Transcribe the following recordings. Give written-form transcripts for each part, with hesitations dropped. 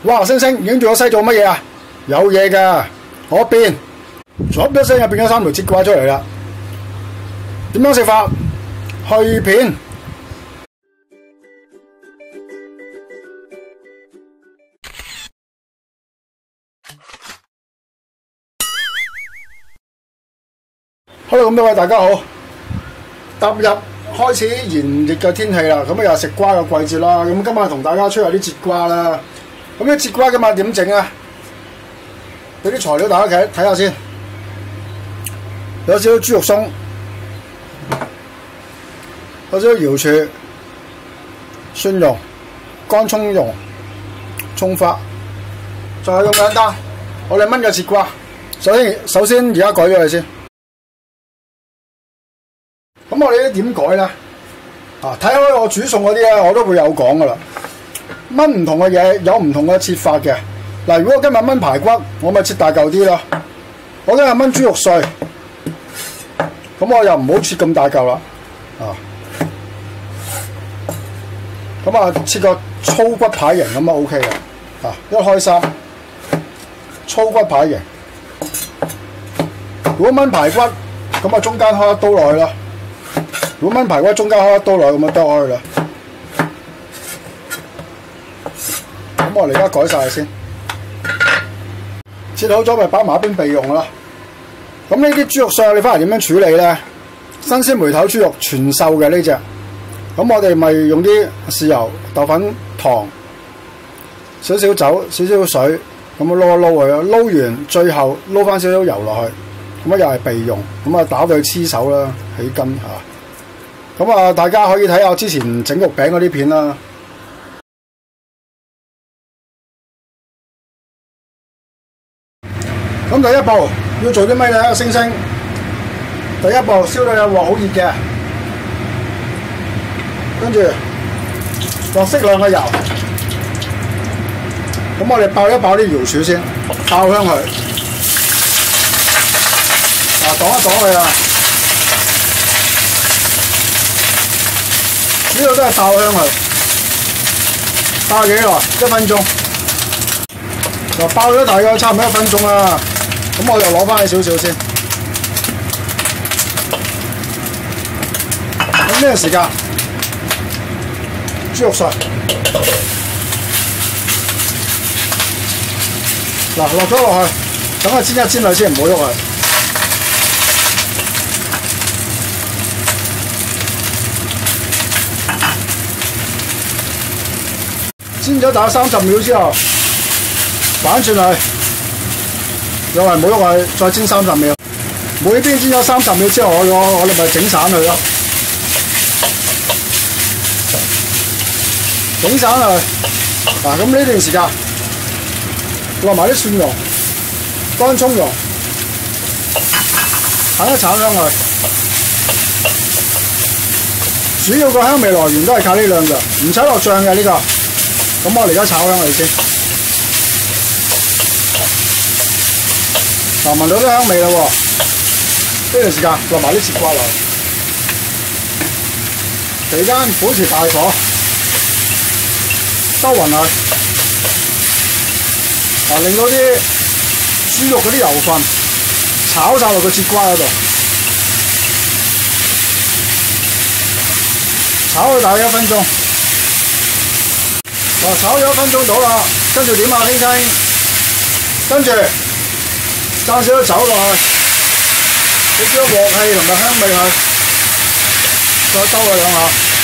哇！星星影住個西做乜嘢啊？有嘢㗎，我變，唰一聲就變咗3條節瓜出嚟啦。點樣食法？去片。Hello， 咁多位大家好，踏入開始炎熱嘅天氣啦，咁又係食瓜嘅季節啦。咁今日同大家吹下啲節瓜啦。咁啲節瓜今日點整啊？俾啲材料大家睇下先。有少少豬肉鬆，有少少瑤柱、蒜蓉、乾葱蓉、葱花，就係咁簡單。我哋炆嘅節瓜，首先而家改咗佢先。咁我哋點改咧？啊，睇開我煮餸嗰啲咧，我都會有講噶啦。炆唔同嘅嘢有唔同嘅切法嘅。嗱，如果我今日炆排骨，我咪切大嚿啲咯。我今日炆豬肉碎，咁我又唔好切咁大嚿啦。啊，咁啊切個粗骨排型咁啊 OK 嘅。啊，一開三，粗骨排型。如果炆排骨，咁啊中間開一刀落去啦。如果炆排骨中間開一刀落去，咁就剁開啦。咁我哋而家改晒先，切好咗咪擺埋一邊備用啦。咁呢啲豬肉碎你翻嚟點樣處理咧？新鮮梅頭豬肉全瘦嘅呢隻，咁我哋咪用啲豉油、豆粉、糖、少少酒、少少水，咁啊撈一撈佢，撈完最後撈翻少少油落去，咁啊又係備用，咁啊打到佢黐手啦，起筋嚇。咁啊，大家可以睇下我之前整肉餅嗰啲片啦。咁第一步要做啲咩咧？星星，第一步燒到有鑊好熱嘅，跟住落適量嘅油。咁我哋爆一爆啲瑤柱先，爆香佢。擋一擋佢啊！呢度都係爆香佢，爆幾耐？1分鐘。嗱，爆咗大概差唔多1分鐘啦。咁我就攞翻起少少先。咁呢個時間，豬肉碎。嗱，落咗落去，等佢煎一煎佢先，唔好喐佢。煎咗大概30秒之後，反轉佢，又係唔好喐佢，再煎30秒。每邊煎咗30秒之後，我哋咪整散佢咯，整散佢。嗱，咁呢段時間落埋啲蒜蓉、乾葱蓉，炒一炒香佢。主要個香味來源都係靠呢兩樣，唔使落醬嘅呢個。咁我哋而家炒香佢先，嗱，聞到啲香味啦喎，呢段時間落埋啲節瓜落去，期間保持大火，收勻佢，嗱，令到啲豬肉嗰啲油分炒晒落個節瓜嗰度，炒佢大約1分鐘。炒咗1分鐘到啦，跟住點啊，星星？跟住揸少少酒落去，俾少少鑊氣同埋香味佢，再兜佢2下。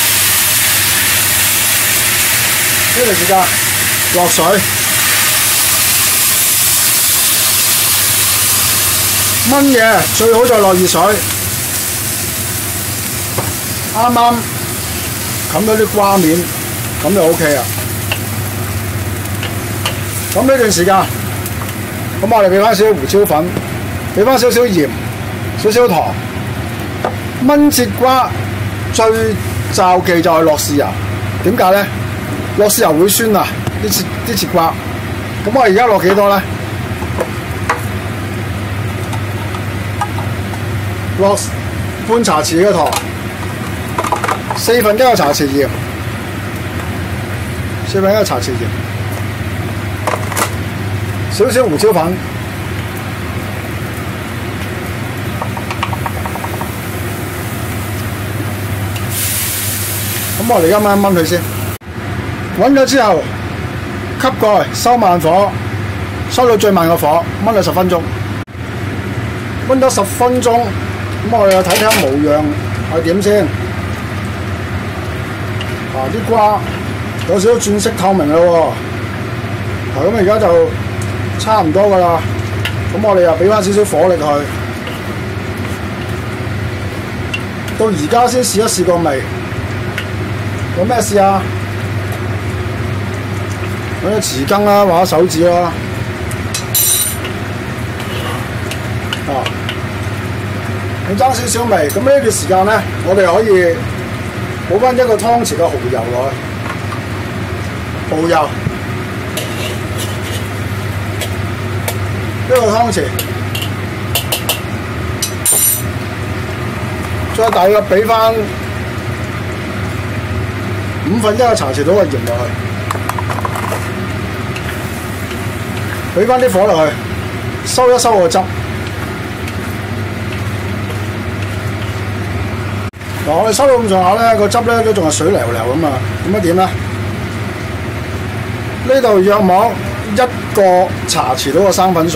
呢段時間落水，炆嘢最好就落熱水，啱啱冚到啲瓜面，咁就 OK 啦。咁呢段時間，咁我哋俾翻少少胡椒粉，俾翻少少鹽、少少糖。炆節瓜最罩忌就係落豉油，點解咧？落豉油會酸啊！啲節瓜。咁我而家落幾多咧？落半茶匙嘅糖，1/4個茶匙鹽，1/4個茶匙鹽。 少少胡椒粉，咁我哋而家燜一燜佢先，滾咗之後吸蓋，收慢火，收到最慢嘅火，燜咗10分鐘。燜咗10分鐘，咁我哋又睇睇模樣係點先。啲瓜有少少轉色透明啦喎。咁而家就差唔多噶啦。咁我哋又俾翻少少火力去。到而家先試一試個味。有咩試啊？揾啲匙羹啦，或者手指啦。咁爭少少味，咁呢段時間咧，我哋可以補翻1個湯匙嘅蠔油落去，蠔油1個湯匙，再大約俾翻1/5個茶匙到嘅鹽落去，俾翻啲火落去，收一收個汁。嗱，我哋收到咁上下咧，個汁咧都仲係水流流咁啊，咁啊點咧？呢度約莫1個茶匙到嘅生粉水，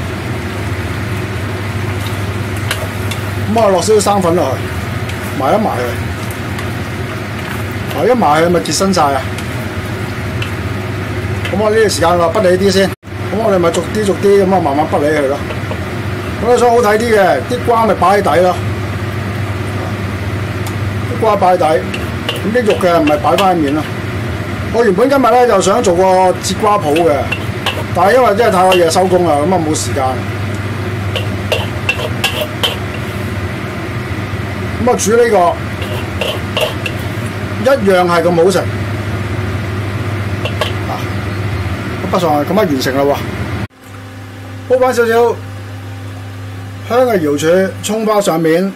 咁我落少少生粉落去，埋一埋佢，一埋佢咪結身晒啊！咁我呢段時間我滗起啲先，咁我哋咪逐啲咁啊慢慢滗起佢咯。咁你想好睇啲嘅，啲瓜咪擺喺底咯。瓜擺底，咁啲肉嘅唔係擺翻喺面咯。我原本今日咧就想做個節瓜鋪嘅，但係因為真係太過夜收工啦，咁啊冇時間。咁啊煮呢個一樣係咁好食。滗上去咁啊完成啦喎！煲翻少少香嘅瑤柱葱花上面。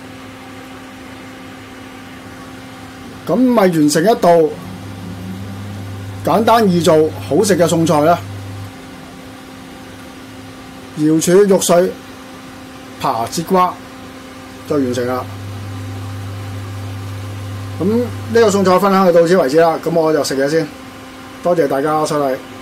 咁咪完成一道簡單易做、好食嘅餸菜啦！瑤柱肉碎扒節瓜就完成啦。咁呢個餸菜分享就到此為止啦。咁我就食嘢先，多謝大家收睇。